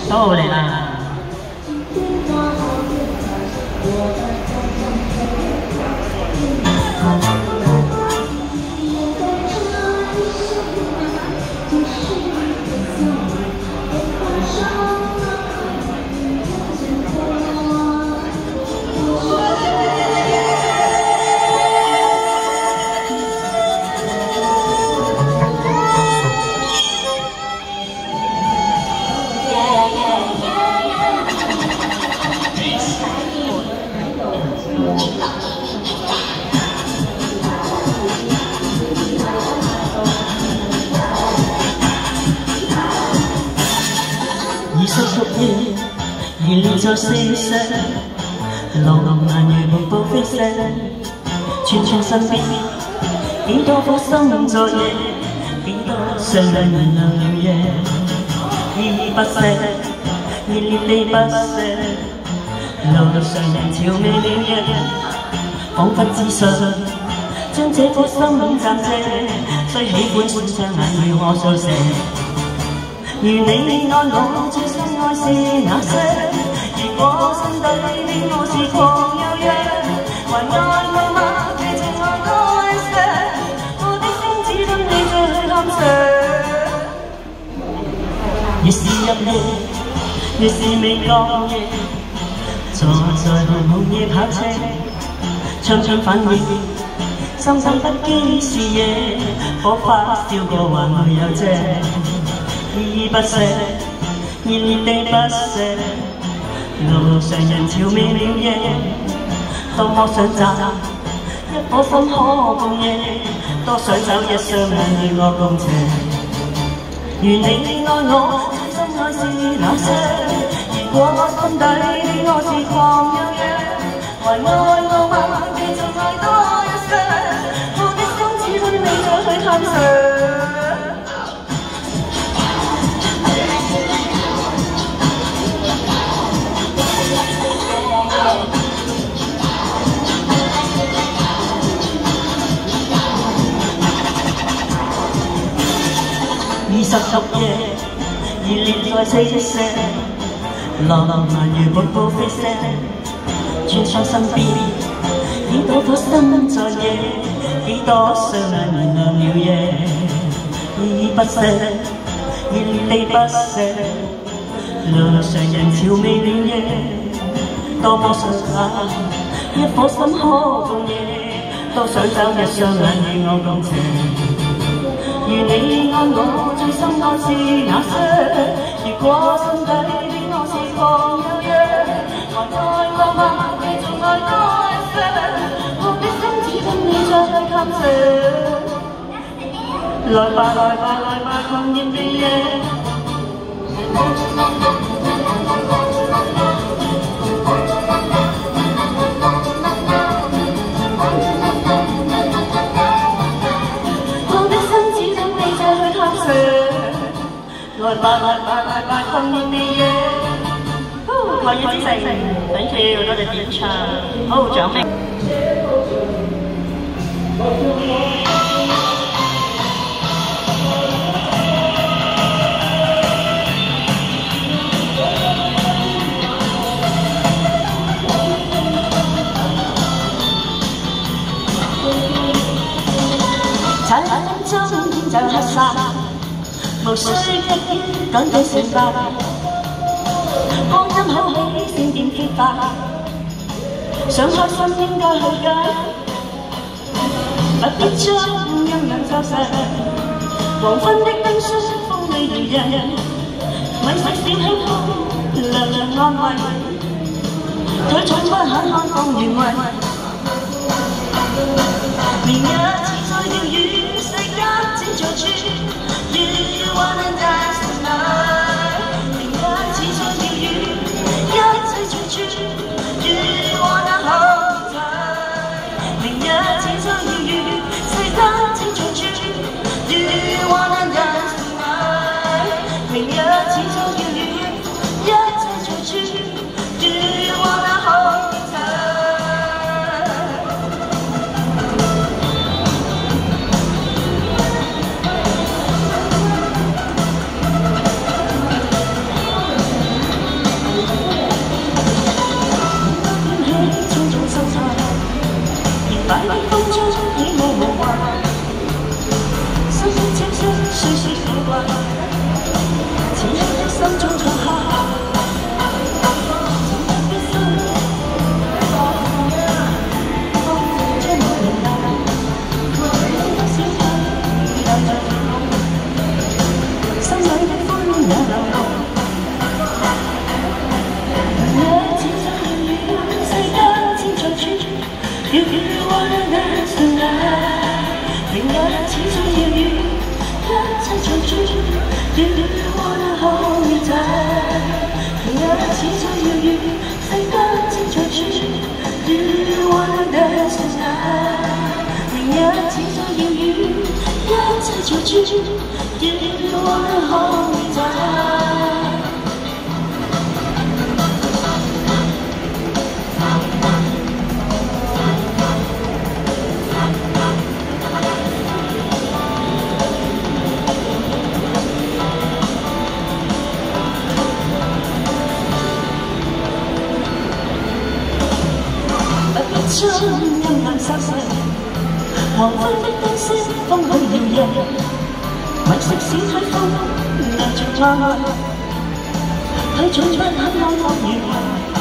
到嚟啦！26夜，如連在四世，浪漫如瀑布飛逝，串串身邊，幾多顆心在夜，幾多雙眼燃亮了夜，依依不捨，熱烈地不捨，路上人潮未了夜，彷彿只想將這顆心暫借，雖喜歡觀雙眼與我相射。如你愛我，最深愛是那些。如果心底的我是狂又弱，還愛我嗎？這情愛多一些，我的心只等你再去探索。越是入夜，越是未覺夜，坐在紅夜跑車，唱唱反應，深深不羈視野，火花燒過還會有遮。依依不捨，熱烈地不捨，路上人潮未了夜，多麼想找一顆心可共夜，多想找一雙眼與我共情。如你愛我，最深愛是那些。如果我心底的我是狂又弱，還愛我嗎？繼續愛多一些，我的心只等你再去探索。26夜，熱烈在四射，浪漫如瀑布飛射，穿梭身邊，幾多顆心在夜，幾多雙眼燃亮了夜，依依不捨，熱烈地不捨，路上人潮未了夜，多麼想一顆心可共夜，多想找一雙眼與我共情。如你愛我，最深愛是那些。如果心底的我是狂又弱，還愛我嗎？繼續愛多一些，我的心只等你再去探索。來吧來吧來吧，狂熱的夜。來吧來吧來吧，狂熱的夜。狂熱之城 ，thank you， 多謝點唱，好掌聲。才2分鐘天就黑晒。無需一點趕到成敗，光陰好起閃電結發，想開心應該去街，不必將陰陽錯實。黃昏的燈霜風裏如日，咪使閃輕空涼涼安慰，腿重不肯看放原位。明日似在鳥語，世間正在轉。You wanna dance tonight？ 明日似在鳥語，一切隨處。You wanna hold tight？ 明日似在鳥語，世間正在轉。You wanna dance tonight？ 明日似在鳥語，一切隨處。You wanna hold tight？ 一切在轉，要開展。將陰暗收拾，黃昏的燈飾風裏搖曳，迷色小海風亮着愛，睇盡不肯安樂與懷。